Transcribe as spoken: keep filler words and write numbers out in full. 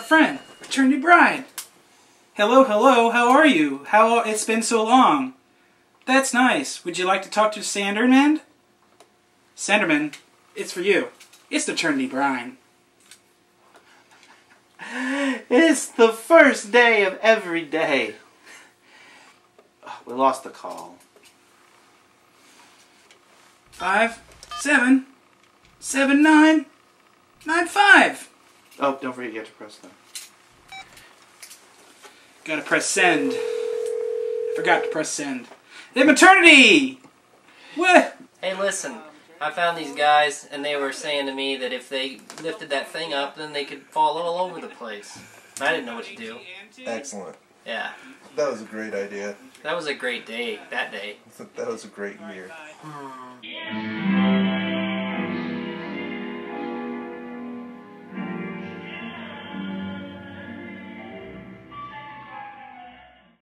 friend, Maternity Brind. Hello, hello, how are you? How it's been so long. That's nice. Would you like to talk to Sandermend? Sandermend, it's for you. It's Maternity Brind. It's the first day of every day. Oh, we lost the call. Five, seven, seven, nine, nine, five. Oh, don't forget you have to press that. Gotta press send. Forgot to press send. The maternity! What? Hey, listen. I found these guys, and they were saying to me that if they lifted that thing up, then they could fall all over the place. I didn't know what to do. Excellent. Yeah. That was a great idea. That was a great day, that day. That was a great year. Hmm.